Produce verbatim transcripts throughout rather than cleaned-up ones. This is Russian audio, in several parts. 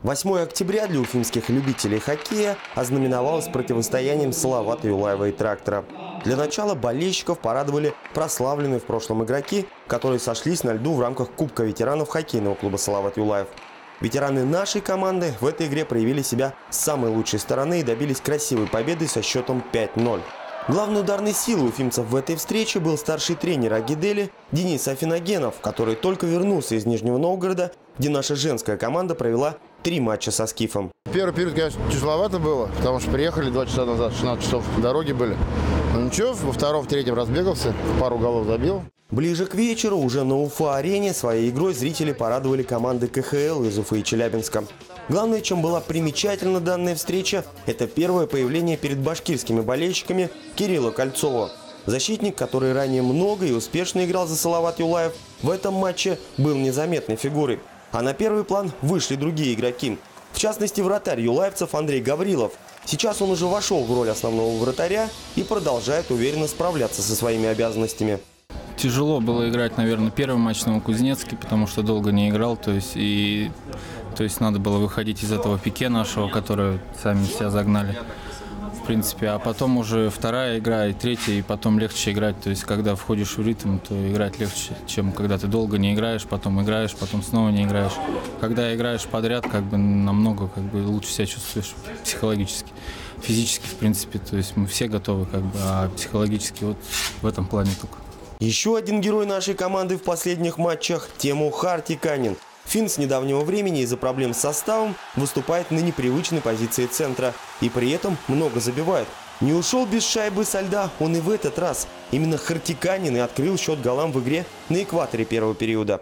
восьмое октября для уфимских любителей хоккея ознаменовалось противостоянием Салавата Юлаева и «Трактора». Для начала болельщиков порадовали прославленные в прошлом игроки, которые сошлись на льду в рамках Кубка ветеранов хоккейного клуба «Салават Юлаев». Ветераны нашей команды в этой игре проявили себя с самой лучшей стороны и добились красивой победы со счетом пять ноль. Главной ударной силой уфимцев в этой встрече был старший тренер Агидели Денис Афиногенов, который только вернулся из Нижнего Новгорода, где наша женская команда провела три матча со Скифом. Первый период, конечно, тяжеловато было, потому что приехали два часа назад, шестнадцать часов дороги были. Но ничего, во втором, в третьем разбегался, пару голов забил. Ближе к вечеру уже на Уфа-арене своей игрой зрители порадовали команды ка ха эл из Уфы и Челябинска. Главное, чем была примечательна данная встреча, это первое появление перед башкирскими болельщиками Кирилла Кольцова. Защитник, который ранее много и успешно играл за Салават Юлаев, в этом матче был незаметной фигурой. А на первый план вышли другие игроки. В частности, вратарь юлаевцев Андрей Гаврилов. Сейчас он уже вошел в роль основного вратаря и продолжает уверенно справляться со своими обязанностями. Тяжело было играть, наверное, первый матч на Новокузнецке, потому что долго не играл. То есть, и, то есть надо было выходить из этого пике нашего, который сами себя загнали. В принципе, а потом уже вторая игра и третья, и потом легче играть. То есть, когда входишь в ритм, то играть легче, чем когда ты долго не играешь, потом играешь, потом снова не играешь. Когда играешь подряд, как бы намного как бы лучше себя чувствуешь психологически. Физически, в принципе, то есть мы все готовы, как бы, а психологически вот в этом плане только. Еще один герой нашей команды в последних матчах – Тему Хартиканин. Финн с недавнего времени из-за проблем с составом выступает на непривычной позиции центра и при этом много забивает. Не ушел без шайбы со льда он и в этот раз. Именно Хартиканин и открыл счет голам в игре на экваторе первого периода.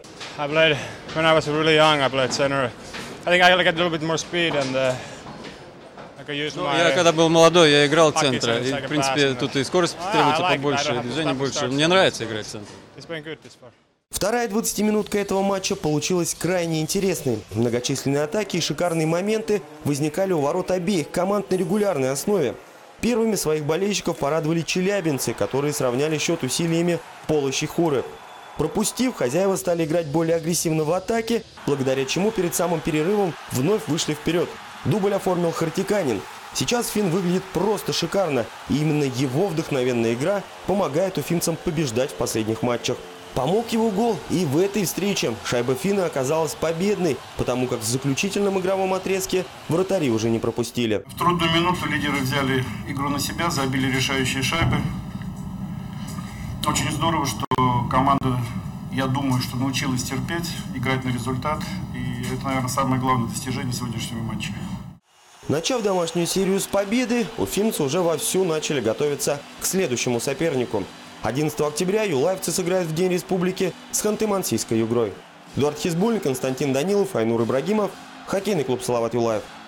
Ну, я когда был молодой, я играл центра. И, в принципе, тут и скорость требуется побольше, и движение больше. Мне нравится играть в центре. Вторая двадцатиминутка этого матча получилась крайне интересной. Многочисленные атаки и шикарные моменты возникали у ворот обеих команд на регулярной основе. Первыми своих болельщиков порадовали челябинцы, которые сравняли счет усилиями Пола Щихуры. Пропустив, хозяева стали играть более агрессивно в атаке, благодаря чему перед самым перерывом вновь вышли вперед. Дубль оформил Хартиканин. Сейчас Финн выглядит просто шикарно, и именно его вдохновенная игра помогает уфимцам побеждать в последних матчах. Помог его гол и в этой встрече. Шайба Финна оказалась победной, потому как в заключительном игровом отрезке вратари уже не пропустили. В трудную минуту лидеры взяли игру на себя, забили решающие шайбы. Очень здорово, что команда, я думаю, что научилась терпеть, играть на результат. И это, наверное, самое главное достижение сегодняшнего матча. Начав домашнюю серию с победы, уфимцы уже вовсю начали готовиться к следующему сопернику. одиннадцатого октября юлаевцы сыграют в День Республики с Ханты-Мансийской Югрой. Эдуард Хизбуллин, Константин Данилов, Айнур Ибрагимов, хоккейный клуб «Салават Юлаев».